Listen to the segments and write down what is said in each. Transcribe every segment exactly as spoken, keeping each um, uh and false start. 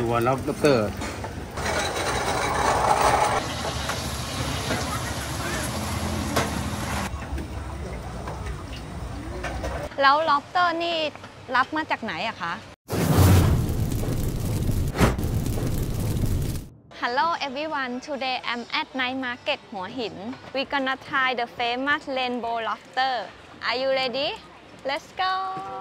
อยู่วันล็อบสเตอร์แล้ว lobster นี่รับมาจากไหนอะคะ Hello everyone, today I'm at night market Hua Hin. We gonna try the famous Rainbow Lobster. Are you ready? Let's go!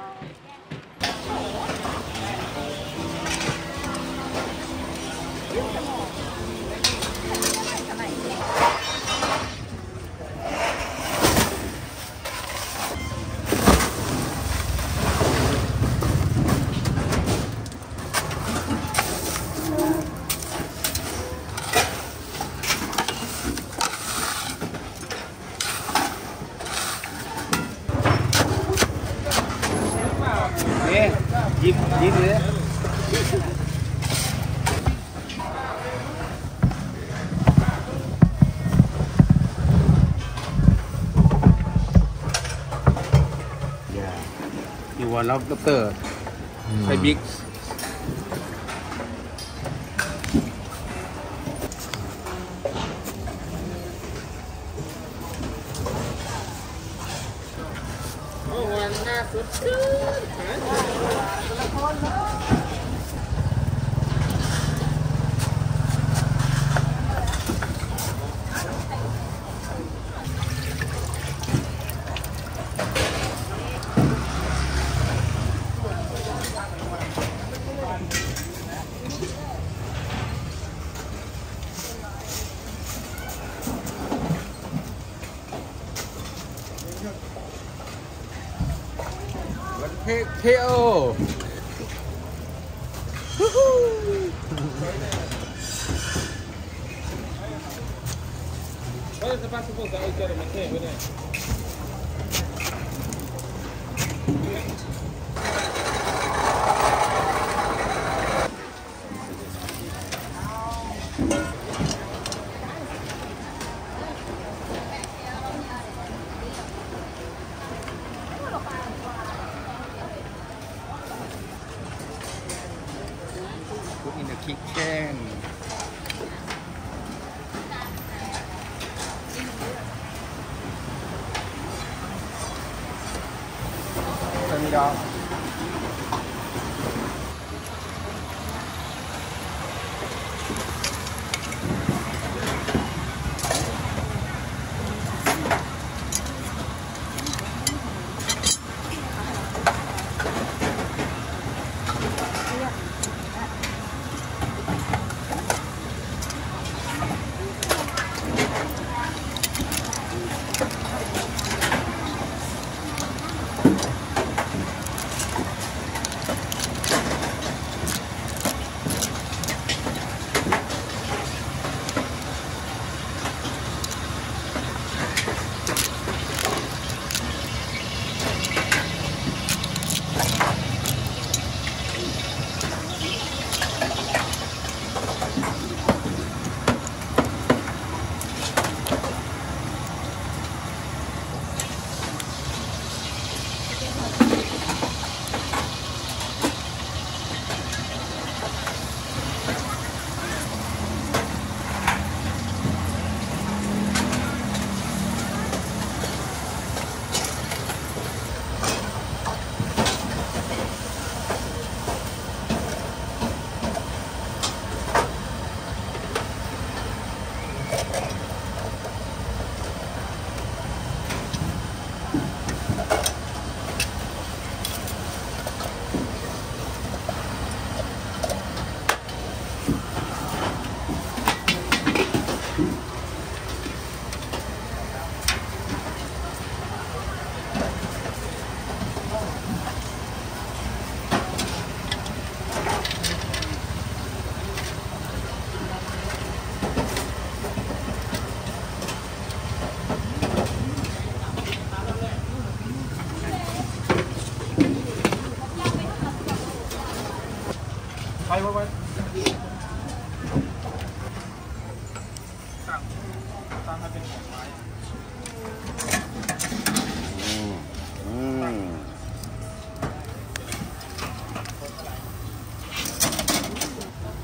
Dip, dip there. Yeah. You want lobster? Mm. Quite big. Oh, one half of good. K O. What is the possible that I get in my cave with it? Put in the kitchen. Turn it off. Hi, what was? ตั้งให้เป็นของไม้อืมอืม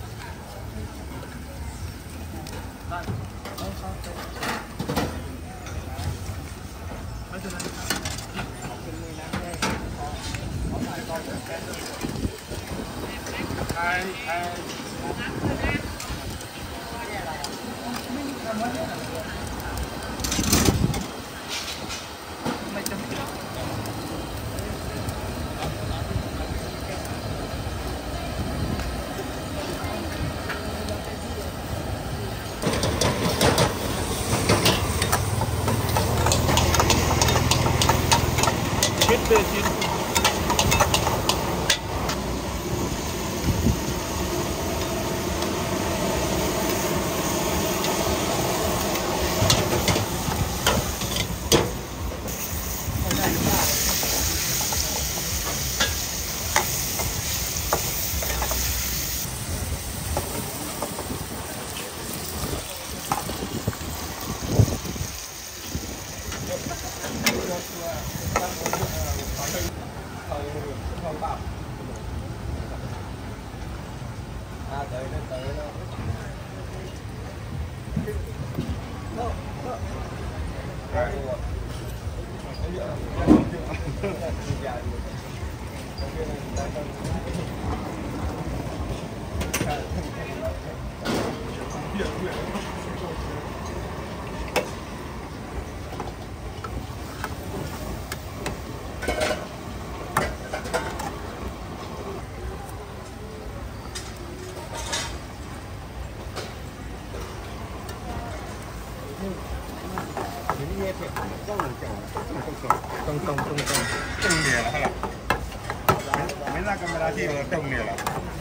ตรงตรงตรงตรงตรงเนี่ยแหละครับไม่น่ากันเวลาที่เราตรงเนี่ยแหละ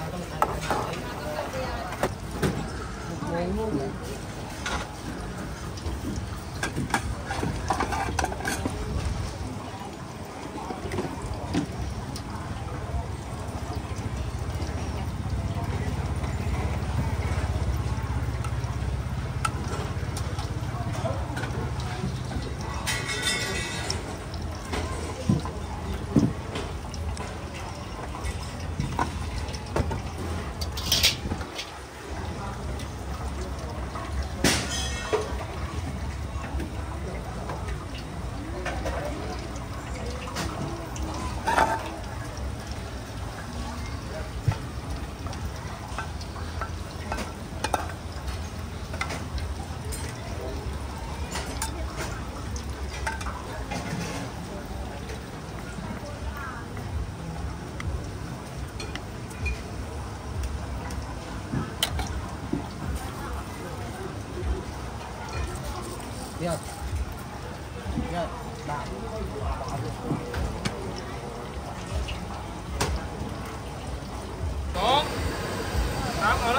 เนี่ยเนี่ยด่าสองสามเอาละ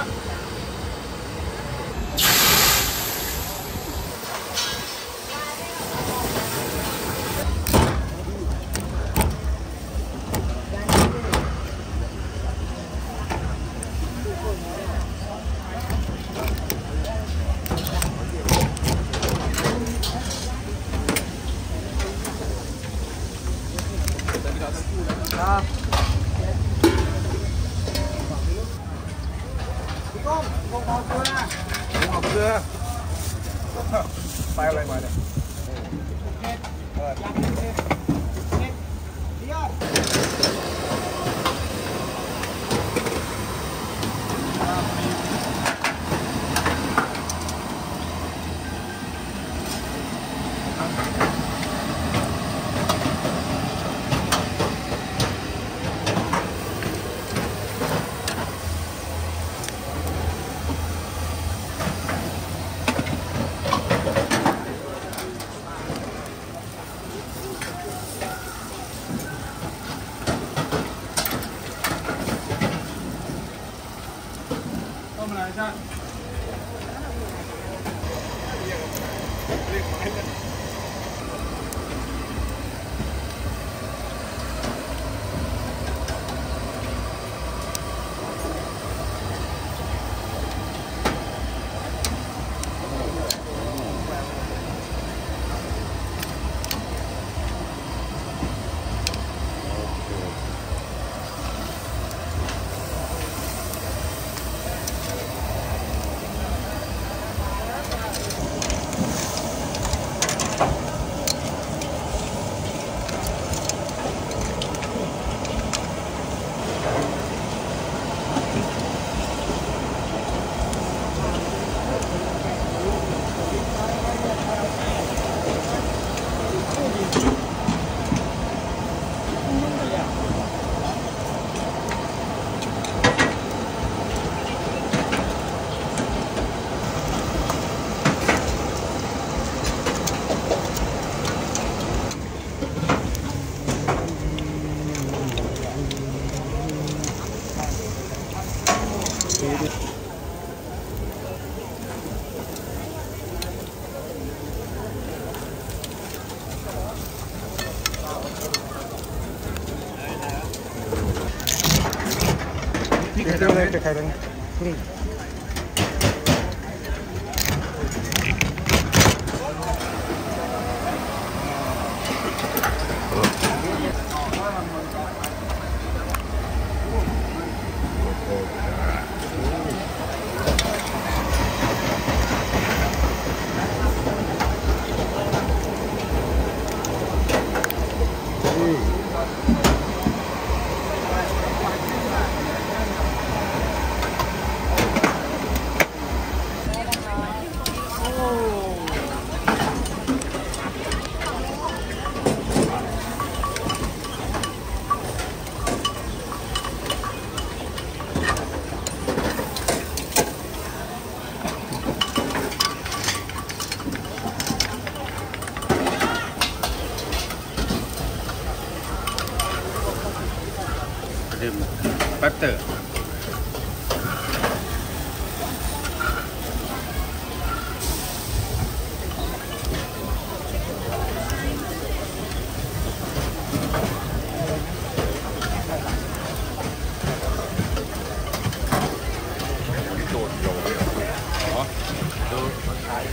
พี่ก้องผมขอเกลือผมขอเกลือไปอะไรมาเนี่ยเออยักษ์เด็ดเด็ดเดียวใช่เดี๋ยวเลยไข่แดงกุ้งดื่มแป๊บเตอร์โดดโยนอ๋อดูใช่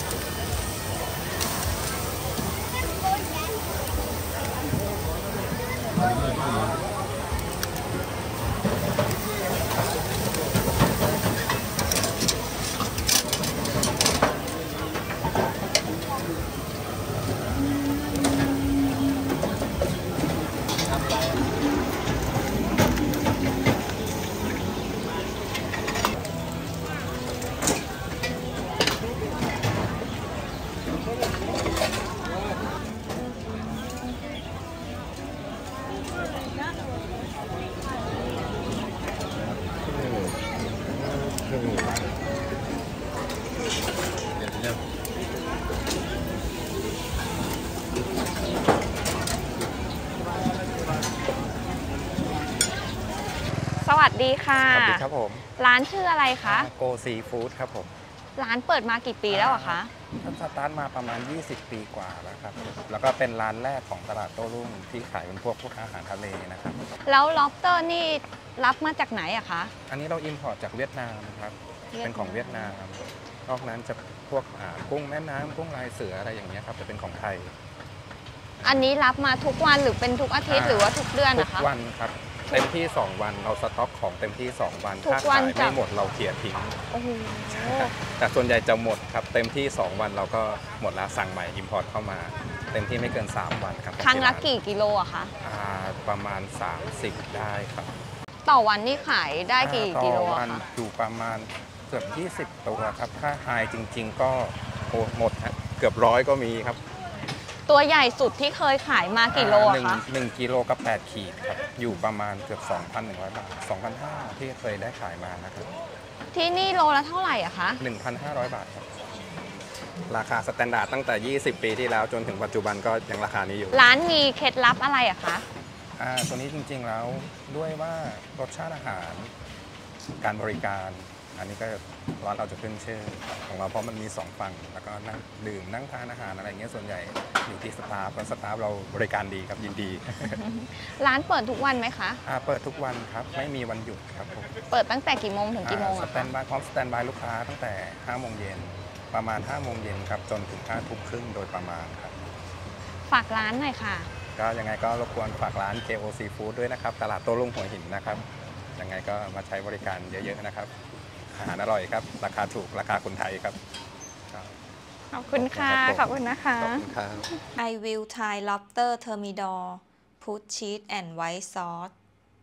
สวัสดีค่ะสวัสดีครับผมร้านชื่ออะไรคะโกซีฟู้ดครับผมร้านเปิดมากี่ปีแล้วอะคะสตาร์ทมาประมาณยี่สิบปีกว่าแล้วครับแล้วก็เป็นร้านแรกของตลาดโต้รุ่งที่ขายเป็นพวกพวกอาหารทะเลนะครับแล้ว lobster นี่รับมาจากไหนอะคะอันนี้เราอิมพอร์ตจากเวียดนามครับเป็นของเวียดนามนอกนั้นจะพวกกุ้งแม่น้ำกุ้งลายเสืออะไรอย่างเงี้ยครับจะเป็นของไทยอันนี้รับมาทุกวันหรือเป็นทุกอาทิตย์หรือว่าทุกเดือนทุนะคะกวันครับเต็มที่สองวันเราสต็อกของเต็มที่สองวันทุกถ้าวัขาน ยจะไม่หมดเราเคลียร์ทิ้งโอ้โหแต่ส่วนใหญ่จะหมดครับเต็มที่สองวันเราก็หมดแล้วสั่งใหม่อิมพอร์ตเข้ามาเต็มที่ไม่เกินสามวันครับครั้งละที่านกี่กิโลอะคะอ่าประมาณสามสิบได้ครับต่อวันนี่ขายได้กี่กิโลต่ออะวันคะอยู่ประมาณเกือบยี่สิบตัวครับถ้าไฮจริง ๆ ก็โอ้หมดฮะเกือบร้อยก็มีครับตัวใหญ่สุดที่เคยขายมากี่โลหอะนึ่งคะหนึ่งกิโลกับแปดขีดครับอยู่ประมาณเกือบ สองพันหนึ่งร้อย บาท สองพันห้าร้อย ที่เคยได้ขายมานะครับที่นี่โลละเท่าไหร่อะคะหนึ่งพันห้าร้อย บาทครับราคาสแตนดาร์ดตั้งแต่ยี่สิบปีที่แล้วจนถึงปัจจุบันก็ยังราคานี้อยู่ร้านมีเคล็ดลับอะไรอะคะอ่าตัวนี้จริงๆแล้วด้วยว่ารสชาติอาหารการบริการ อันนี้ก็ร้านเราจะขึ้นชื่อของเราเพราะมันมีสองฝั่งแล้วก็นั่งดื่มนั่งทานอาหารอะไรเงี้ยส่วนใหญ่อยู่ที่สตาฟแล้วสตาฟเราบริการดีครับยินดีร้านเปิดทุกวันไหมคะอ่าเปิดทุกวันครับไม่มีวันหยุดครับผมเปิดตั้งแต่กี่โมงถึงกี่โมงสอะแตคะนบายพร้อมสแตนบายลูกค้าตั้งแต่ห้าโมงเย็นประมาณห้าโมงเย็นครับจนถึงห้าทุ่มครึ่งโดยประมาณครับฝากร้านหน่อยค่ะก็ยังไงก็รบกวนฝากร้าน เค โอ Seafood ด้วยนะครับตลาดโต้รุ่งหัวหินนะครับยังไงก็มาใช้บริการเยอะๆนะครับอาหารอร่อยครับราคาถูกราคาคนไทยครับขอบคุณค่ะ ขอบคุณนะคะขอบคุณครับ I will Thai lobster thermidor put cheese and white sauce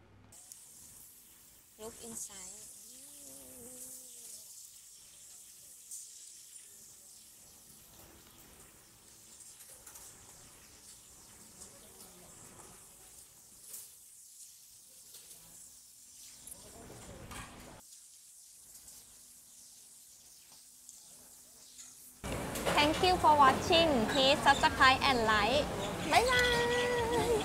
look inside Thank you for watching. Please subscribe and like. Bye bye.